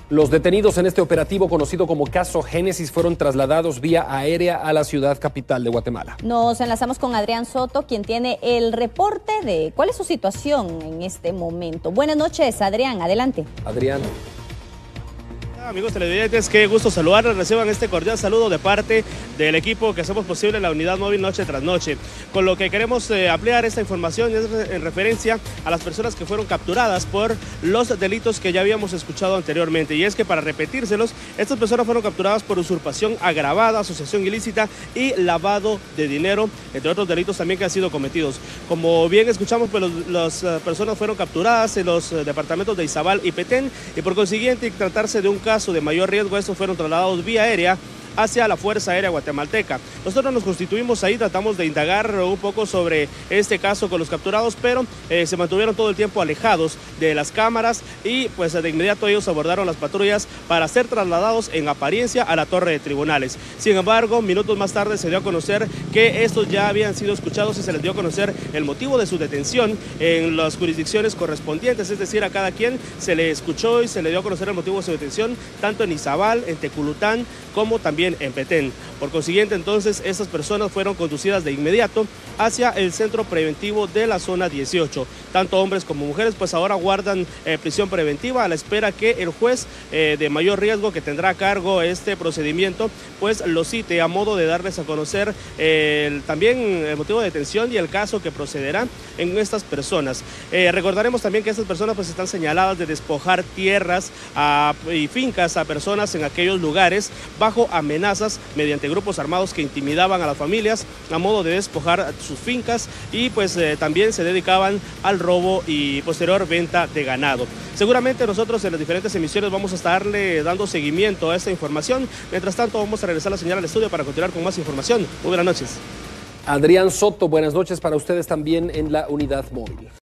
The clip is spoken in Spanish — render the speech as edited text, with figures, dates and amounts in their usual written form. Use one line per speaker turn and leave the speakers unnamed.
Los detenidos en este operativo conocido como Caso Génesis fueron trasladados vía aérea a la ciudad capital de Guatemala.
Nos enlazamos con Adrián Soto, quien tiene el reporte de cuál es su situación en este momento. Buenas noches, Adrián, adelante.
Adrián.
Amigos televidentes, qué gusto saludarles. Reciban este cordial saludo de parte del equipo que hacemos posible la unidad móvil noche tras noche. Con lo que queremos ampliar esta información es en referencia a las personas que fueron capturadas por los delitos que ya habíamos escuchado anteriormente. Y es que, para repetírselos, estas personas fueron capturadas por usurpación agravada, asociación ilícita y lavado de dinero, entre otros delitos también que han sido cometidos. Como bien escuchamos, pues las personas fueron capturadas en los departamentos de Izabal y Petén, y por consiguiente, tratarse de un caso de mayor riesgo, estos fueron trasladados vía aérea hacia la Fuerza Aérea Guatemalteca.Nosotros nos constituimos ahí, tratamos de indagar un poco sobre este caso con los capturados, pero se mantuvieron todo el tiempo alejados de las cámaras y pues de inmediato ellos abordaron las patrullas para ser trasladados en apariencia a la torre de tribunales. Sin embargo, minutos más tarde se dio a conocer que estos ya habían sido escuchados y se les dio a conocer el motivo de su detención en las jurisdicciones correspondientes, es decir, a cada quien se le escuchó y se le dio a conocer el motivo de su detención, tanto en Izabal, en Teculután, como también en Petén. Por consiguiente, entonces, estas personas fueron conducidas de inmediato hacia el centro preventivo de la zona 18. Tanto hombres como mujeres pues ahora guardan prisión preventiva a la espera que el juez de mayor riesgo que tendrá a cargo este procedimiento pues lo cite a modo de darles a conocer también el motivo de detención y el caso que procederá en estas personas. Recordaremos también que estas personas pues están señaladas de despojar tierras y fincas a personas en aquellos lugares bajo amenazas mediante grupos armados que intimidaban a las familias a modo de despojar sus fincas y pues también se dedicaban al robo y posterior venta de ganado. Seguramente nosotros en las diferentes emisiones vamos a estarle dando seguimiento a esta información. Mientras tanto, vamos a regresar la señal al estudio para continuar con más información. Muy buenas noches.
Adrián Soto, buenas noches para ustedes también en la unidad móvil.